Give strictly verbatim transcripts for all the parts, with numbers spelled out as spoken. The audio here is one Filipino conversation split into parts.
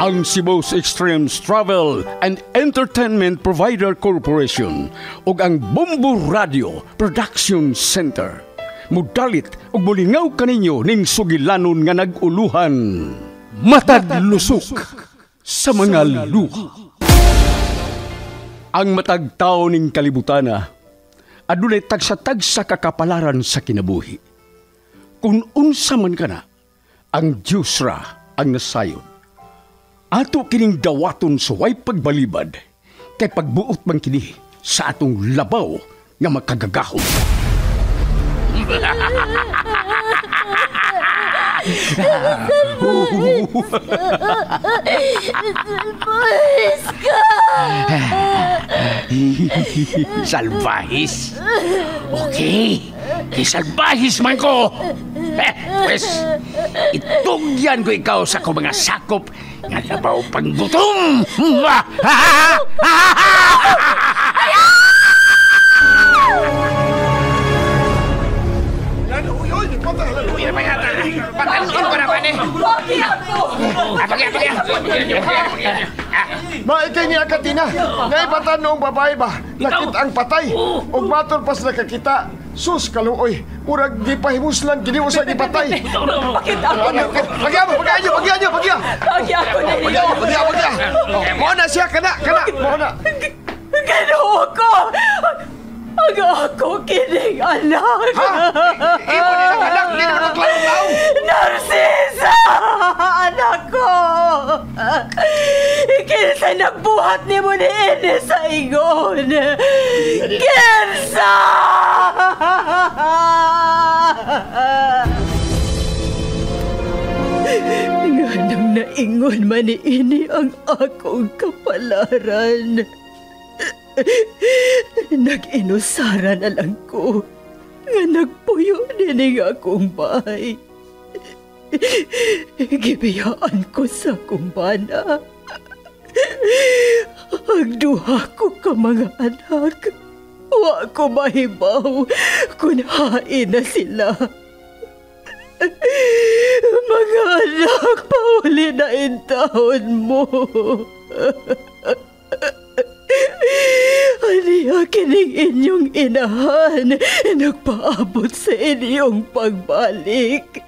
Ang Cebu's Extremes Travel and Entertainment Provider Corporation ug ang Bombo Radio Production Center mudalit ug mulingaw kaninyo ning sugilanon nga nag-uluhan Matag Lusok sa mga luha. Ang matag tao ning kalibutana adunay tagsa-tagsa kakapalaran sa kinabuhi. Kung unsa man kana, ang Diyos ra ang nasayon. Ato kining dawaton sa way pagbalibad kay pagbuot man kini sa atong labaw nga makagagahon. Salvahis ka! Salvahis? Okay, kay salvahis man ko. Eh, pues, itugyan ko ikaw sa ko mga sakop nga labaw panggutom. Patanon ko naman eh. Bakit ako? Pagya, pagya. Maikay niya katina. Ngay patanong babae ba? Nakita ang patay. Ug matol pas nakakita. Sus kaluoy. Murag di pahimuslan kini usa di patay. Bakit ako? Pagya mo, pagya niyo, pagya niyo, pagya. Bakit ako na Pagya niyo, pagya, pagya. Mo na siya kana, kana. Mo na. Ganun ako! Ang ako kining anak! Ha? Imo ni ang anak, di naman ang klaro-klaro. Narcisa! Anak ko! Kinsa nagbuhat ni mo ni Ine sa ingon! Kinsa! Nga nang naingon man ni Ine ang akong kapalaran. Nag-inusara na lang ko nga nagpuyo din ang akong bahay. Gibiyaan ko sa kumbana. Ang duha ko ka mga anak. Wa ko mahibaw kung hain na sila. Mga anak, pauli na intahon mo. Aniya kining inyong inahan, nagpaabot sa inyong pagbalik.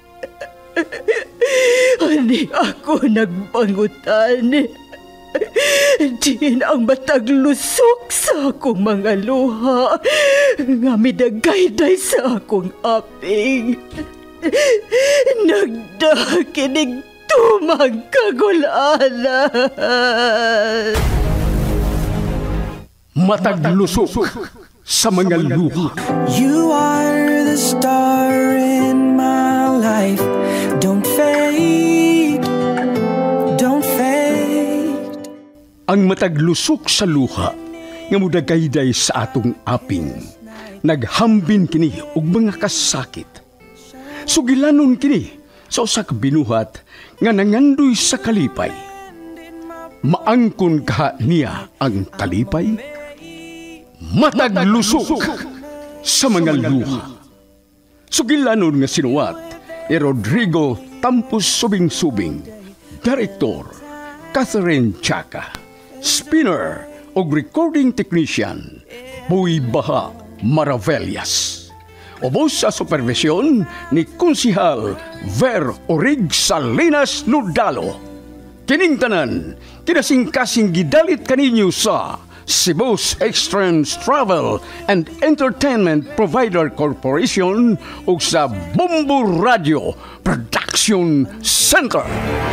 Ani ako nagpangutan. Diin ang matag lusok sa akong mga luha, nga midagayday sa akong aping. Nagdakinig tumang kagulanan. Matag Lusok sa mga luha. You are the star in my life. Don't fade, don't fade. Ang matag lusok sa luha nga mudagayday sa atong aping. Naghambin kini og mga kasakit. Sugilanon kini sa usa ka binuhat nga nangandoy sa kalipay. Maangkon ka niya ang kalipay. Matag lusok sa mga luha. Sugilanon nga sinuwat ni Rodrigo Tampus Subing-Subing, Director Catherine Chaka, Spinner o Recording Technician Boy Baha Maravellas. Ubos sa supervisyon ni Konsihal Ver Orig Salinas Nudalo. Kining tanan, kinasing-kasing gidalit kaninyo sa Cebu's Extremes Travel and Entertainment Provider Corporation ug sa Bombo Radio Production Center.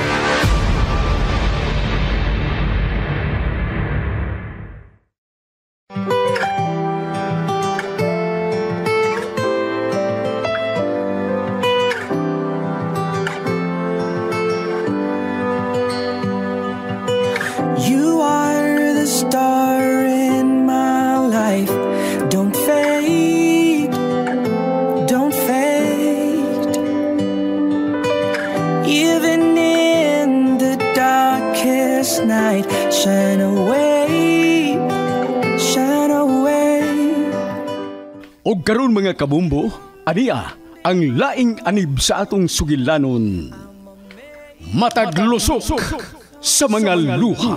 You are the star in my life. Don't fade, don't fade. Even in the darkest night, shine away, shine away. O karon mga kabumbo, aniya ang laing anib sa atong sugilanon. Matag Lusok sa mga luha.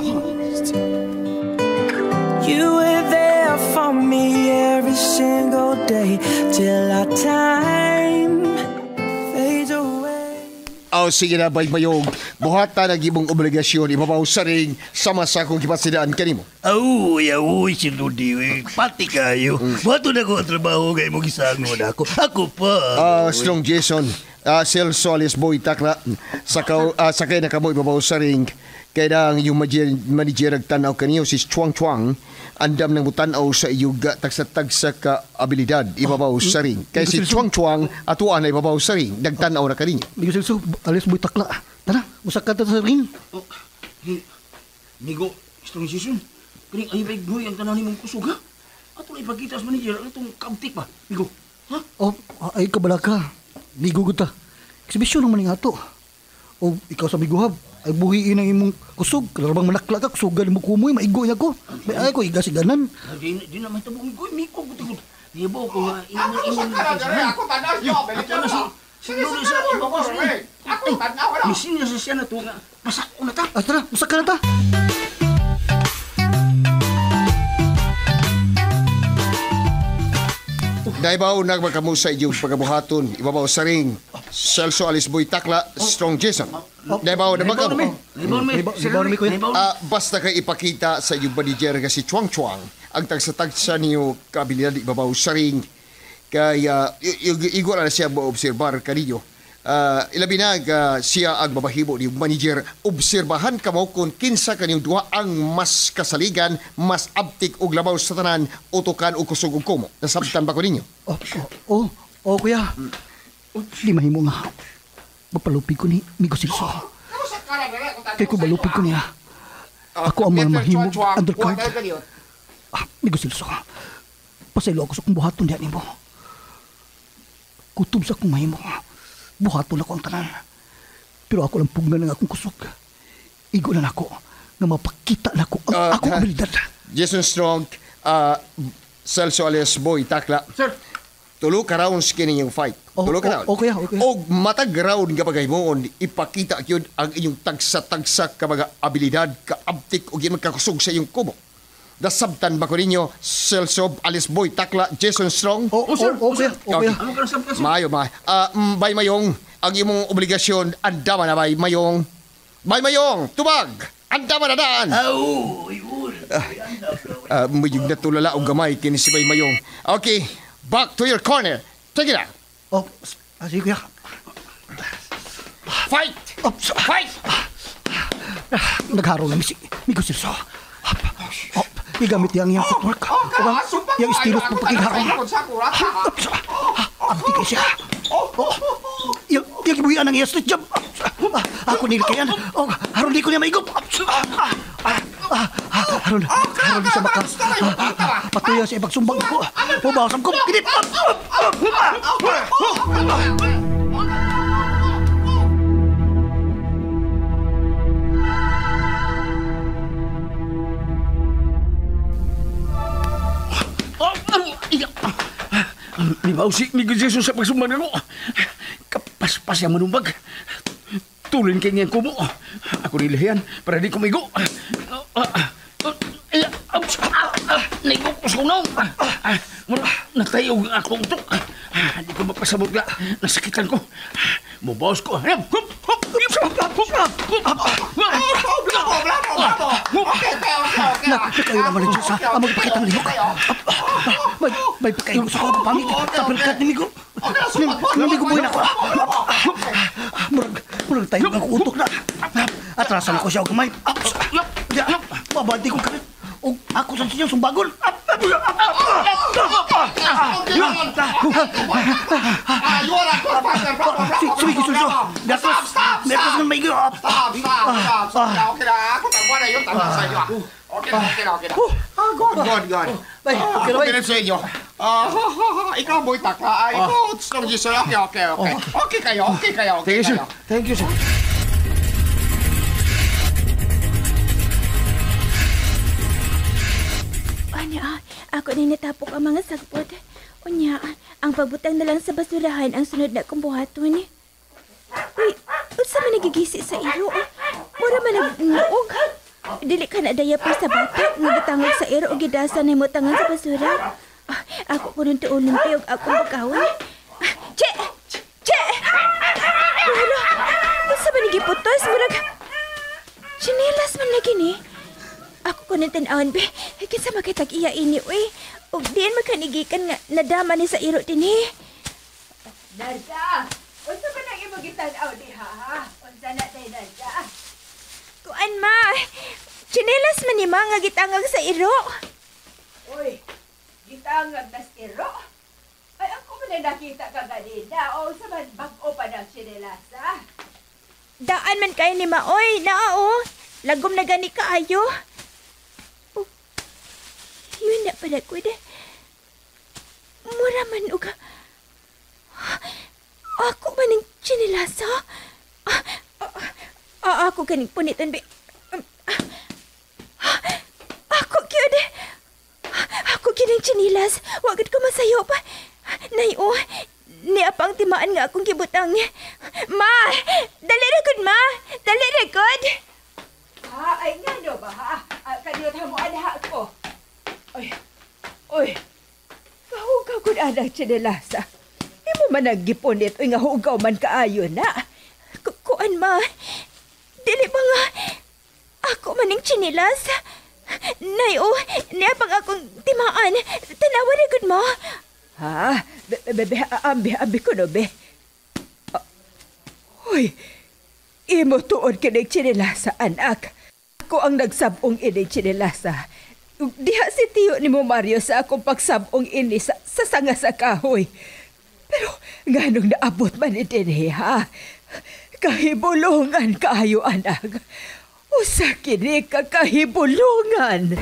You were there for me every single day till our time fades away. Oh, sige na, Baybayong. Buhata na gibong obligasyon, ibabaw sa ring, sama sa akong kipasidaan kanimo. Aoy, aoy, si Ludi, eh. Pati kayo. Bato na ko ang trabaho kayo mo gisangon ako. Ako pa. Ah, Strong Jason, ah, Celso alias Boy Takla, sakaw, ah, sakay na kamo ibabaw sa ring, kaya na ang iyong manager, manager agtanaw kaniyo si Chuang Chuang, andam ng butanaw sa iyong tagsa-tagsa ka abilidad ibabaw sa ring. Kaya si Chuang Chuang atuan na ibabaw sa ring, nagtanaw na kaninyo. Migo Silso, alias Boy Takla. Tara, usak ka ta sa ring. Oh, hey, Migo, Strong Jason, kaning ay big boy ang tanaw ni mong kusog, ha? Ato na ipagkita sa manager, ano itong kabtik ba, Migo? Ha? Oh, ay kabala ka. Migo guta. Eksibisyon naman nga to. O ikaw sa Miguhab, ay buhiin ang imong kusog. Karabang manakla ka, kusugan mo kumoy, maigo niya ko. May ay ko, igasiganan. Di, di naman ito Migo, Migo, gutikot. Di ba ko, inang inang Ako tanaw niyo, balik Ito na si, si Ludi sa iba ko sa Ako tanaw na. misin niya sa siya na ito nga. Pasak ko na ta. Ah, tara, usak ka na ta. Naibaw nagmakamu sa iyong pagabuhaton, ibabaw sa ring, Celso alias Boy Takla, Strong Jason. Naibaw na magkamu. Libaw na may. Libaw na may, kuya. Ah, basta kay ipakita sa iyong manager nga si Chuang Chuang ang tagsa-tagsa niyo kabilidad ibabaw sa ring. Kaya igo na siya mo obserbar kaninyo. Ah, ilabi na uh, siya ang mabahimo ni manager. Obserbahan kamo kung kinsa kanyang duha ang mas kasaligan, mas abtik og labaw sa tanan, utukan o kusog og kumo. Nasabtan ba ko ninyo? Oh, oh, oh, oh, kuya. Di mahimo nga. Mapalupig ko ni Migo Silso. Kaya ko balupig ko niya. Ako ang mga mahimog undercard. Ah, Migo Silso. Pasaylo ako sa kong buhaton diyan mo. Kutob sa kong mahimog. Buhaton ako ang tanan. Pero ako lang pugnan ng akong kusog. Igo na ako na mapakita na ako ang Uh, akong ha- abilidad. Jason Strong, uh, Celso alias Boy Takla. Sir. Tulo ka rounds kini yung fight. Oh, Tulo ka oh, rounds. okay, okay. Og matag round nga pagahimoon, ipakita gyud ang inyong tagsa-tagsa ka mga abilidad, kaabtik o ginang kakusog sa iyong kubo. Nasabtan ba ko ninyo, Celso alias Boy Takla, Jason Strong? Oh, oh, sir. oh, kuya, oh, kuya. Ano ka na sabta, sir? Maayo, maayo. Ah, mm, Bay Mayong, ang imong obligasyon, andama na, Bay Mayong. Bay Mayong, tubag! Andama na daan! Aoy, uy. Ah, mayong natulala o gamay, kini si Bay Mayong. Okay, back to your corner. Take it out. Oh, ah, sige, kuya. Fight! Oh, Fight! nagharo na si Migo Silso. Oh, igamit niya ang iyang footwork. Oh, yung estilos ng pakigharo. Ang tigay siya. Oh, yung, yung ibuhian ng iyang street job. Ah, ako nilikayan. Oh, haron di ko niya maigop. Ah, ah, haron, haron di siya maka. Ah, patuya sa ibang sumbang ko. Pabawasam ko. Kinip. Oh, ang iya. Libaw si Migo Jesus sa pagsumban ako. Kapaspas yung manumbag. Tulin kay niyang kumo. Ako nilayan para di kumigo. Naigo ko sa unaw. Natayog ako utok. Di ko mapasabot nga. Nasakitan ko. Mubawas ko. Bravo, bravo. Okay, okay, okay. Nakakayo naman ng Diyos, ha? Ang magpakita ng lihok. May, may pakayo sa ko, pangit. Tapalkat ni Migo. Namigo buhay na ako. Murag, murag tayo ng utok na. Atrasan ako siya o kamay. Mabati ko kalit. O ako sa sinyang sumbagon. Sige, Sulso. Datos, datos ng Migo. Stop, stop, stop, stop. Okay na, ako tagwa na yun. Tama sa inyo. Okay na, okay na, okay na. Ah, good, good, good. Bay, okay na, bay. Okay na sa inyo. Ah, ikaw, Boy Takla. Ah, ikaw, Strong Jason. Okay, okay, okay. Okay kayo, okay kayo, okay Thank you, sir. kayo. Thank you, sir. Anya, ako na natapok ang mga sagpot. Unya, ang pagbutang na lang sa basurahan ang sunod na kong buhaton. Uy, unsa man nagigisi sa iyo? Mura man nagmuog. Dili ka na daya pa sa batok nga gitangog sa iro o gidasan nimo tangan sa basura. Ah, ako ko nun tuulong tayo akong bagawon. Ah, che! Che! Wala! Basta ba nagiputos? Murag... Chinelas man lagi ni. Ako ko nang tanawan, be. Kinsa makitag iya ini, uy. O diyan makanigikan nga nadama ni sa iro din, eh. Narda! Unsa ba nang imo gitanaw diha, ha? Unsa na tay Narda? Kuan, ma. Chinelas man ni ma nga gitangag sa iro. Uy, gitangag na stiro? Ay, ako ba na nakita ka ganina? O sa man bag-o pa ng sinilasa? Daan man kayo ni ma, oy. Naa, oh. Lagom na gani kaayo. Oh, yun na pala ko, de. Mura man, uga. Ako man ng chinilasa? Ah, ah, ah, ako ganing punitan, be. Ako, kyo, de. Ako gining chinilas. Wagad ko masayo pa. Nay, oh. Niya pang timaan nga akong kibutang. Ma! Dali ragod, ma! Dali ragod! Ha? Ay nga no ba, ha? Uh, Kaniyot mo anaha ko. Oy, oy. Kahugaw ko na ang chinilasa. Di mo man naggipunit o nga hugaw man kaayo na. Kuan, ma. Dili pa nga. Ako man ng chinilas. Nay, oh. Niya pang akong timaan. Tanawa ragod, ma. Ha? Bebe, ambi, ambi ko no, be. Uh, Hoy, imo tuod ka ng chinilasa, anak. Ako ang nagsabong ini chinilasa. Diha si tiyo ni mo, Mario, sa akong pagsabong ini sa, sa sanga sa kahoy. Pero nganong naabot man ni din, ha? Kahibulungan kaayo, anak. Usa kini ka kahibulungan.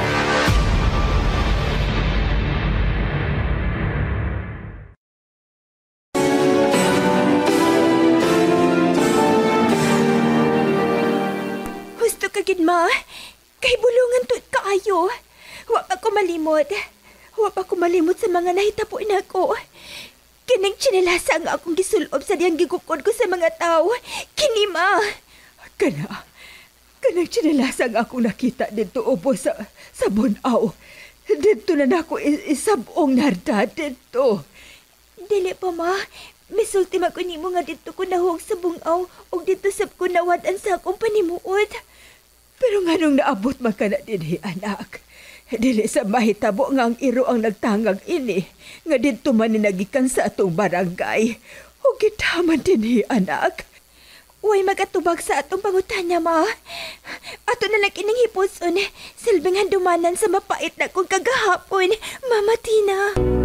Kagid, ma. Kay bulungan to kaayo. Wa pa ko malimot. Wa pa ko malimot sa mga nahitabo na ko. Kining chinilasa nga akong gisulob sa diyang gigukod ko sa mga tao. Kini, ma. Kana. Kanang chinilasa nga akong nakita dito upo sa, sa bunaw. Dito na nako isabong Narda dito. Dili pa, ma. Misulti man ko nimo nga dito ko nahuog sa bungaw o dito sab ko nawadan sa akong panimuod. Pero nga nung naabot man ka na din, anak. Dili sa mahitabo nga ang iro ang nagtangag ini. Nga dito man ni nagikan sa atong barangay. O gitaman din, anak. Uy, magatubag sa atong pangutanya, ma. Ato na lang ining hipuson. Silbing handumanan sa mapait na kong kagahapon. Mama Tina.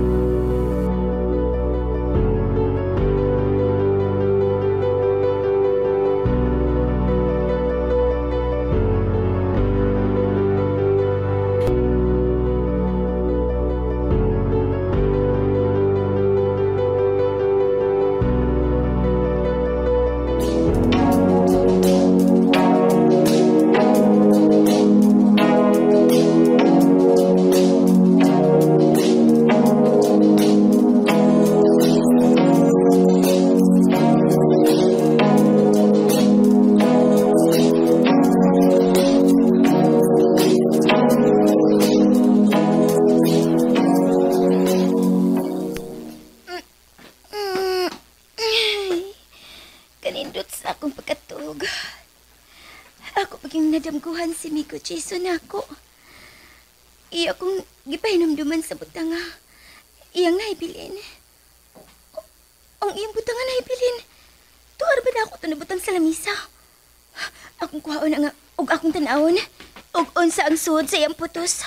Si Miko Jason ako. Iya kong gipahinumduman sa butanga. Iyang naibilin. Ang iyang butanga naibilin. Tuwar ba na ako ito na butang sa lamisa? Akong kuhaon na nga, og akong tanawon. Og unsa ang suod sa iyang putos.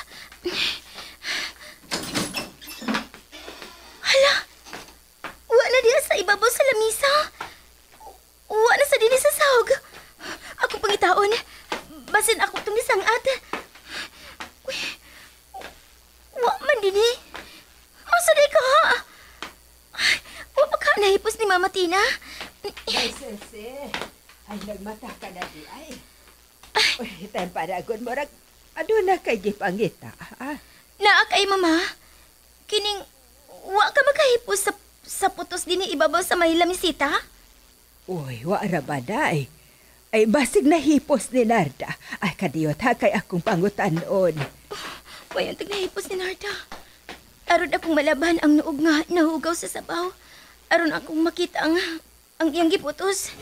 Hala! Wa na diya sa ibabaw sa lamisa. Wa na sa dini sa sahog. Ako pangitaon. Basin ako itong isang ate. Uy, wa man din eh. Asa day ka ha? Wa pa ka nahipos ni Mama Tina? Ay, sese. Ay, nagmata ka na di ay. Uy, tayo paragon mo. Ano na kay gipangita, ha? Naa kay Mama. Kining, wa ka makahipos sa, sa putos din ibabaw sa may lamisita? Uy, wa ra ba day? Ay basig nahipos ni Narda. Ay kadiyot ha kay akong pangutanon. Wayang tagnahipos ni Narda. Aron akong malaban ang nuog nga nahugaw sa sabaw. Aron akong makita ang ang iyang giputos.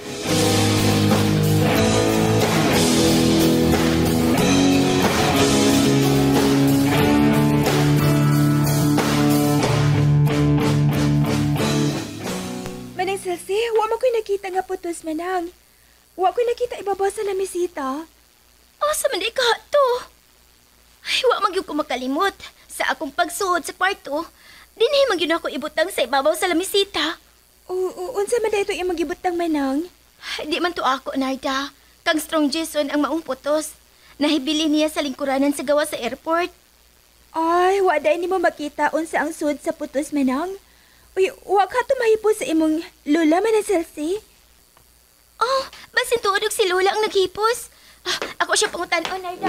Manang Selsi, wa mo ko'y nakita nga putos, manang. Wa ko'y nakita ibabaw sa lamisita. Asa man di ka to? Ay, wa man gyud ko makalimot. Sa akong pagsuod sa kwarto, dinhi man gyud ako ibutang sa ibabaw sa lamisita. Oo, unsa man dayto imong gibutang, manang? Di man to ako, Narda. Kang Strong Jason ang maong putos. Nahibili niya sa lingkuranan sa gawa sa airport. Ay, wa day nimo makita unsa ang sud sa putos, manang. Uy, wa ka to mahipos sa imong lola, manang Selsi. Oh, basin tuod og si Lola ang naghipos. Ah, ako siya pangutan-on, Narda.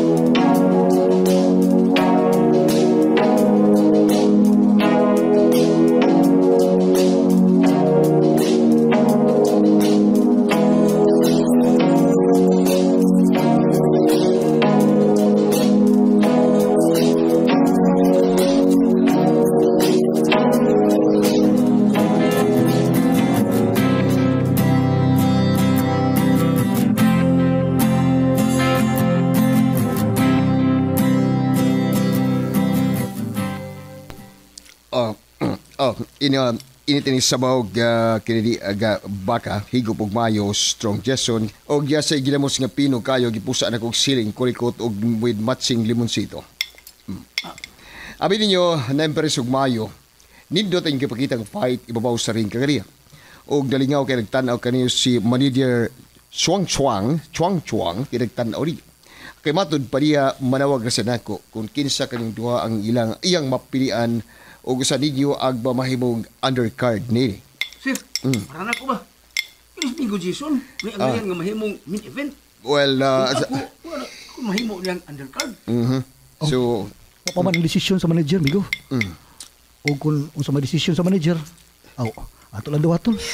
Oh, ini uh, ini tinis sabaw ga kinidi aga baka higop og mayo Strong Jason og ya sa gilamos nga pino kayo gipusa na kog siling kurikot og with matching limonsito. Hmm. Abi ninyo na empress og mayo. Nindot ang gipakitang fight ibabaw sa ring kagariya. Og dalingaw kay nagtan-aw kaniyo si manager Chuang Chuang, Chuang Chuang kinagtan-aw ri. Kay matud pa diya manawag ra sa nako kung kinsa kaning duha ang ilang iyang mapilian o gusto ninyo agba mahimong undercard ni. Sir, mm. para na ko ba? Inis Bingo Jason, may ang Ah. nga mahimong mini-event. Well, uh, Kung sa- ako, wala, kung mahimo niyang undercard. Mhm. So, Wa pa man ang desisyon sa manager, migo. mm. O kung unsa may desisyon sa manager, aw, ato lang daw aton.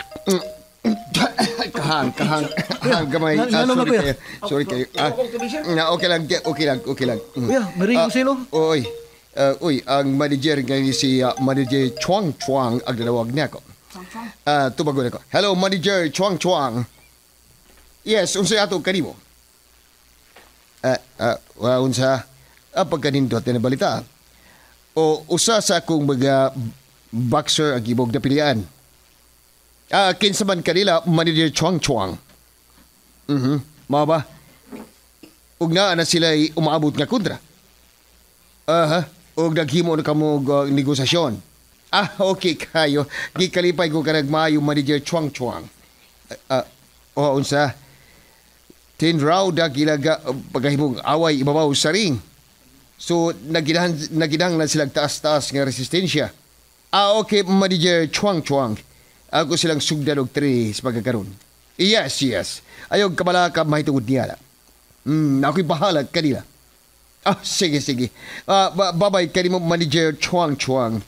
kahang, kahang, kahang gamay. Nga- Ah, nga lang sorry ako, ya. kayo. Sorry kayo. Ah, na, okay lang, okay lang, okay lang. Mm. Kuya, marinig ko sa'yo, no? Oy, uh, uy, ang manager nga ni si uh, manager Chuang Chuang ang dalawag niya ko. Ah, tubago na ko. Hello, manager Chuang Chuang. Yes, unsa ato kanimo? Ah, ah, wa unsa? Ah, pagkanindot na balita. O usa sa akong mga boxer ang gibog na pilian. Ah, kinsa man kanila manager Chuang Chuang. Mhm. Mao ba? Ug naa na sila umaabot nga kontra. Aha, ug naghimo na kamo og, uh, negosasyon. Ah, okay kayo. Gikalipay ko kanag maayo manager Chuang Chuang. Ah, uh, o unsa? Tin raw dagilaga uh, pagahimong away ibabaw sa ring. So nagidahan nagidang na sila taas-taas nga resistensya. Ah, okay, manager Chuang Chuang. Ako silang sugdan og tri sa pagkakaroon. Yes, yes. Ayog kabala ka mahitungod niya. Hmm, ako'y bahala kanila. Ah, sige, sige. Ah, ba- babay kanimo manager Chuang Chuang.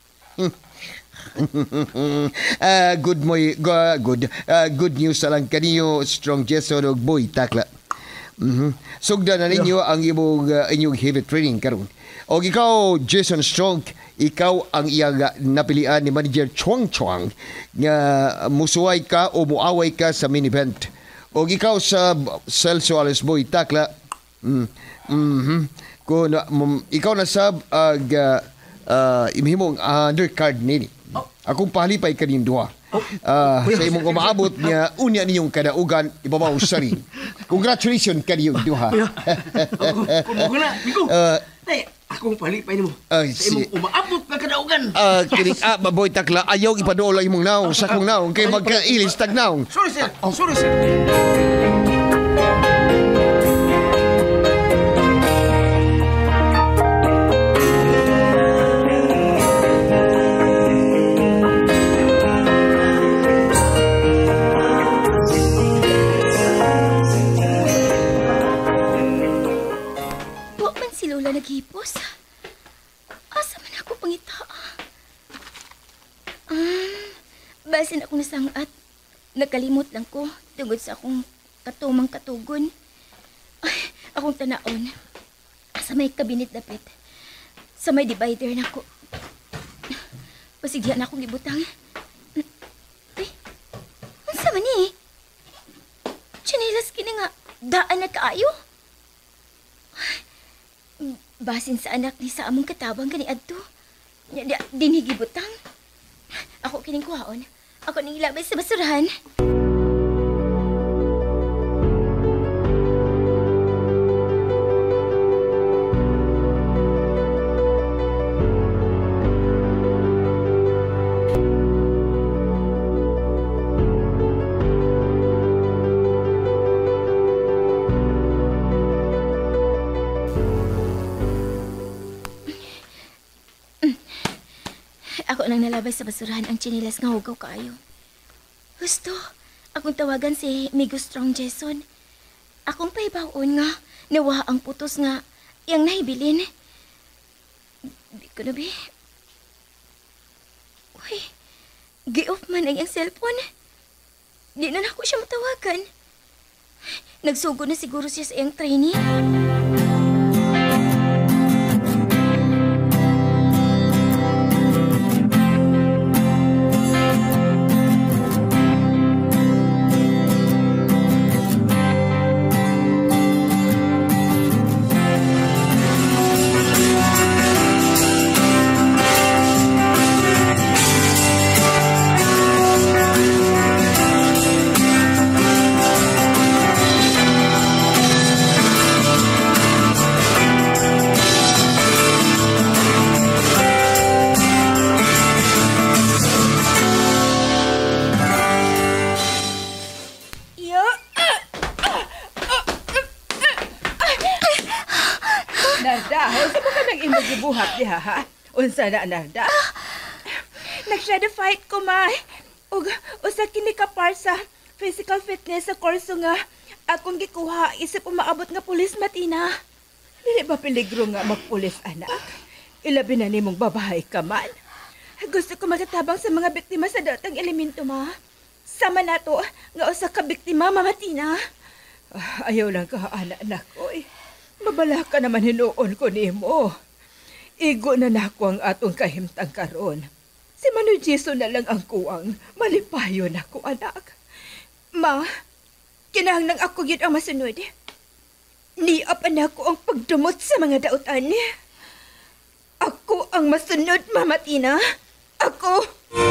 Ah, good mo go- good. Ah, good news sa lang kaniyo Strong Jason og Boy Takla. Mhm. Sugdan na ninyo ang imong uh, inyong heavy training karon. Og ikaw Jason Strong, ikaw ang iyang uh, napilian ni manager Chuang Chuang nga musuway ka o muaway ka sa main event. Og ikaw sa Celso Alice Boy Takla. Mm. Mhm. Kung um, ikaw na sab ag uh, uh, imhimong undercard nini. Akong palipay kanin duha. Ah, sa imong umaabot niya unya ninyong kadaugan ibabaw sa ring. Congratulations kaniyo duha. Kung mo na, Bingo. Ah, Ay, akong palipay mo. Ay, Sa imong sige. umaabot na kadaugan. Ah, kini ah baboy takla ayaw ipadolo imong naong sa kong naong kay magkailis tag naong. Sorry, sir. Oh, sorry, sir. Wa man si Lola naghipos. Asa man ako pangita? Ah, basin akong nasangat. Nakalimot lang ko tungod sa akong katumang katugon. Ay, akong tanaon. Sa may kabinet dapit. Sa may divider na ko. Pasigyan akong ibutang. Ay, unsa man ni? Chinelas kini nga, daan na kaayo. Basin sa anak ni sa among katabang kani adto. Dinigibutang. Ako kining kuhaon. Ako ning ilabay sa basurahan. Ako nang nalabay sa basurahan ang chinilas nga hugaw kaayo. Gusto, akong tawagan si Migo Strong Jason. Akong paibawon nga, nawa ang putos nga, yang nahibilin. Di ko na bi. Uy, gi-off man ang iyang cellphone. Di na ako siya matawagan. Nagsugo na siguro siya sa iyang trainee. Buhat diha ha. Unsa na Narda? Nag-shadow fight ko ma. Ug usa kini ka par sa physical fitness sa kurso nga akong gikuha isip umaabot nga pulis matina. Dili ba peligro nga magpulis anak? Ilabi na nimong babae ka man. Gusto ko magatabang sa mga biktima sa datang elemento ma. Sama nato nga usa ka biktima mamatina. Ah, ayaw lang ka anak anak oy. Mabala ka naman hinuon ko nimo. Igo na nako ang atong kahimtang karon. Si Manoy Jason na lang ang kuwang. Malipayo na ko, anak. Ma, kinahanglang ako yun ang masunod. Niapan ako ang pagdumot sa mga dautan. Ako ang masunod, Mama Tina. Ako.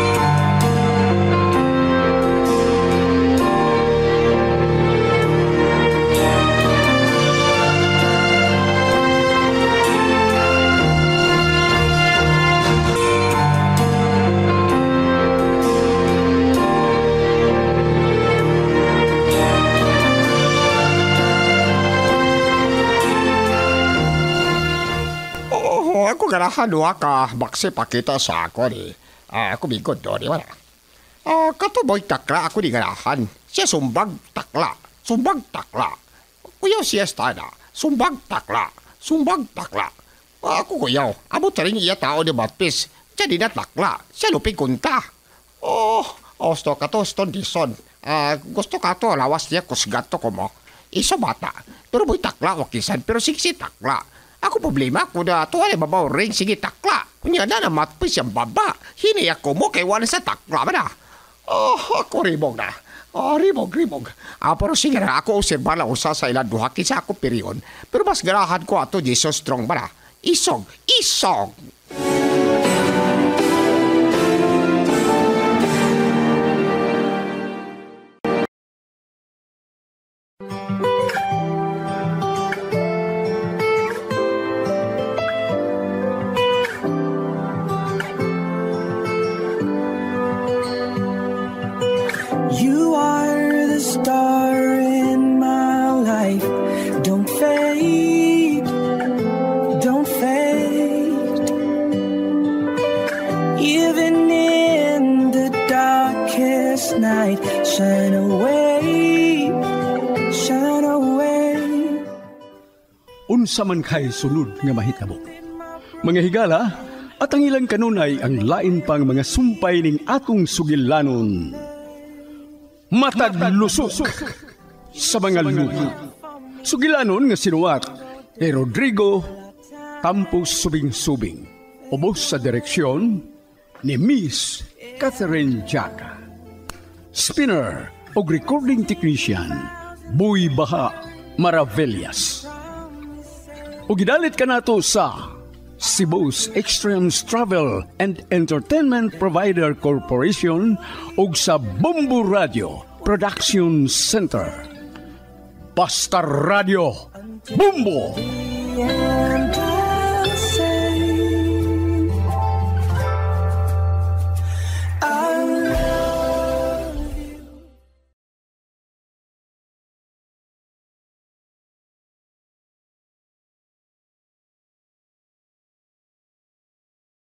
Ako ganahan doa ka baksi pakita sa ako ni. Ah, ako bigod do di wala. Ah, katuboy takla ako di ganahan. Siya sumbag takla, sumbag takla. Kuyaw siya stada, sumbag takla, sumbag takla. Ah, ako kuyaw, amo taring iya tao di batpis. Jadi na takla, siya lupi kunta. Oh, gusto ka to ston dison. Ah, gusto ka to lawas niya kusgato ko mo. Iso bata, pero boy takla wakisan, pero siksi takla. Ako problema ko na tuwa na babaw ring sige takla. Kunya na na matpis yung baba. Hini ako mo kay wala sa takla ba na. Oh, ako ribog na. Oh, ribog, ribog. Ah, pero sige na ako observa lang usa sa ilang duha kisa ako periyon. Pero mas garahan ko ato Jesus Strong ba na. Isog, isog. Unsa man kay sunod nga mahitabo. Mga higala, at ang ilang kanunay ang lain pang mga sumpay ning atong sugilanon. Matag lusok. sa mga luha. Sugilanon nga sinuwat kay Rodrigo Campos Subing-Subing. Ubos sa direksyon ni Miss Catherine Jaca. Spinner o recording technician Boy Baha Maravillas. O gidalit ka nato sa Cebu's Extremes Travel and Entertainment Provider Corporation ug sa Bumbo Radio Production Center. Basta Radio Bumbo! Yeah.